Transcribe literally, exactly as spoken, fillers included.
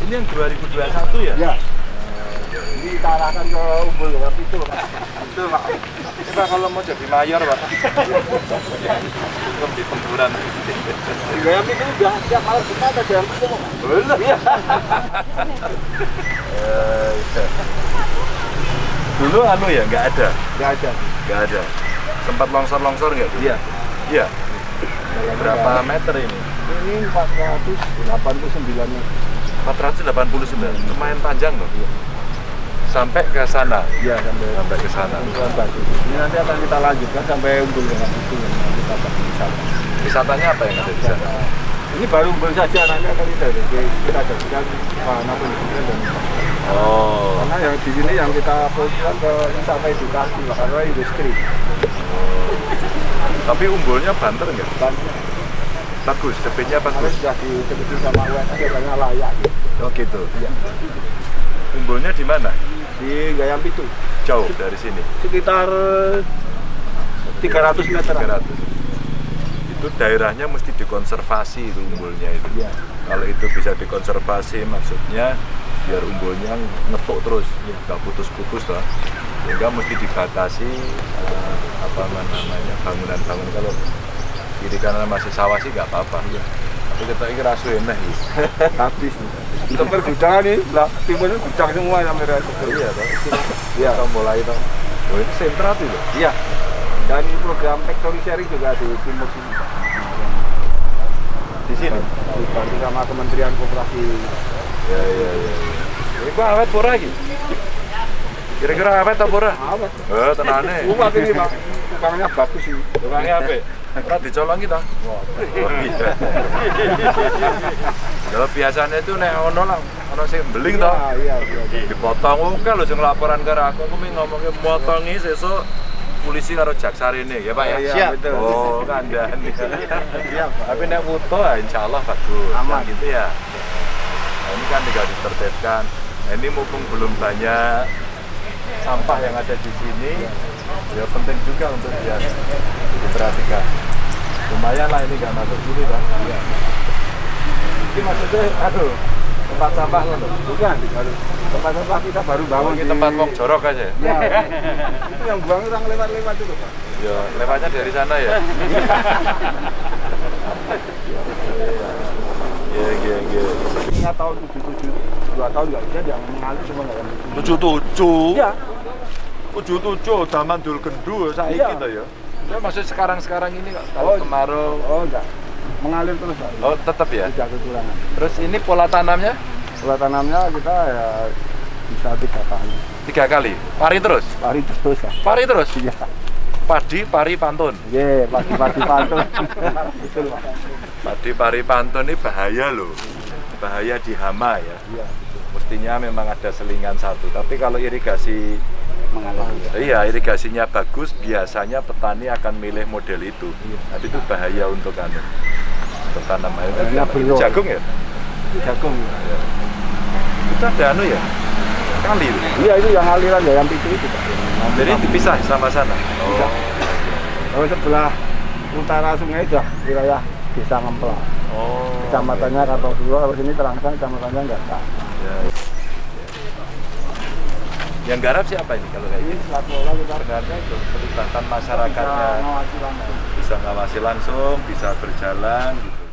Ini yang dua ribu dua puluh satu ya? Ya. Ini kita arahkan ke Umbul Gayam Pitu, Pak. Itu Pak. Coba kalau mau jadi mayor Pak. Belum di pengguran. Di Gayam Pitu udah setiap malam kita ada Gayam Pitu, Pak. Belum ya? Dulu anu ya, nggak ada? Nggak ada. Nggak ada. Sempat longsor-longsor nggak? Iya. Iya. Berapa meter ini? Ini empat ratus delapan puluh sembilan meter. empat ratus delapan puluh sembilan, lumayan panjang loh. Iya. Sampai ke sana? Iya, sampai, sampai ke sana. Batu. Ini nanti akan kita lanjutkan sampai Umbul Gayam Pitu yang nanti kita akan wisata. Wisatanya apa yang ada di sana? Ini baru Umbul saja, nanti akan kita kita jadikan wahana pendidikan dan wisata. Oh. Karena yang di sini yang kita fokuskan ke wisata edukasi, karena industri. Oh. Tapi umbulnya banter nggak? Banter. Bagus, cepetnya Karena bagus. sudah ditemukan sama U N S katanya layak. Gitu. Oh gitu. Iya. Umbulnya di mana? Di Gayam Pitu. Jauh dari sini. Sekitar tiga ratus meter. tiga ratus. Itu daerahnya mesti dikonservasi itu umbulnya itu. Iya. Kalau itu bisa dikonservasi maksudnya biar umbulnya ngetuk terus, ya, nggak putus-putus lah. Sehingga mesti dibatasi uh, apa namanya bangunan-bangunan. Kalau kiri kanan masih sawah sih nggak apa-apa. Iya. Tapi kita ini rasu enak gitu. Habis. Sampai gudang nih, lah timurnya gudang semua sampai rasu. Iya toh. Iya. Kita mulai toh. Oh ini sentra tuh loh. Iya. Dan program factory sharing juga di timur sini. Di sini. Dibantu sama Kementerian Koperasi. Ya ya ya. Ini kok awet pura lagi? Kira-kira awet atau pura? Awet. Eh tenane. Umat ini Pak, tukangnya bagus sih. Tukangnya apa? Pernah dicolong kita? Oh iya. Kalau biasanya itu nek ono lah, ono sing beling toh. Iya, iya, iya. Dipotong oke lho sing laporan karo aku, aku ming ngomongke motongi sesuk polisi karo jaksa rene ya Pak ya. Iya, Siap. betul. Oh, kandhani. Siap. Tapi nek foto ya insyaallah bagus. Aman gitu ya. Nah, ini kan tinggal ditertibkan. Nah, ini mumpung belum banyak sampah yang ada di sini, ya penting juga untuk dia diperhatikan. Lumayan lah ini nggak masuk sini Pak. Iya. Ini maksudnya, aduh, tempat sampah loh. Bukan, baru tempat sampah kita baru bangun. Ini tempat wong jorok aja. Ya, itu yang buang orang lewat-lewat itu Pak. Ya, lewatnya dari sana ya. Iya, iya, iya. Ingat tahun tujuh puluh tujuh, dua tahun nggak bisa yang mengalir semua nggak yang itu. tujuh puluh tujuh? Iya. tujuh puluh tujuh, zaman dulu gendu, saiki Iya. gitu ya. Ya maksud sekarang-sekarang ini kok, Oh, kalau kemarau. Oh enggak, mengalir terus Pak. Oh, tetap ya? Tidak kekurangan. Terus ini pola tanamnya? Pola tanamnya kita ya bisa tiga kali. Tiga kali? Pari terus? Pari terus ya. Pari terus? Iya. Padi, pari, pantun? Iya, padi-padi pantun. Betul Pak. Padi, pari, pantun ini bahaya loh. Bahaya di hama ya. Iya. Mestinya memang ada selingan satu, tapi kalau irigasi Mengalir. iya irigasinya bagus, biasanya petani akan milih model itu. Iya. Tapi itu bahaya untuk anu, untuk tanam air. Iya, belum. Jagung ya? Itu jagung. Ya. Itu ada anu ya? Kali itu. Iya itu yang aliran ya, yang itu itu Pak. Jadi dipisah sama sana. Oh. Kalau sebelah utara sungai itu wilayah Desa Ngempel. Oh. Kecamatannya Kartosuro, kalau sini Terangsang, kecamatannya enggak tahu. Ya. Yang garap siapa ini kalau kayak Ini gini? Latmola kita Sebenarnya itu pelibatan masyarakatnya ngawasi langsung. bisa ngawasi langsung, bisa berjalan gitu.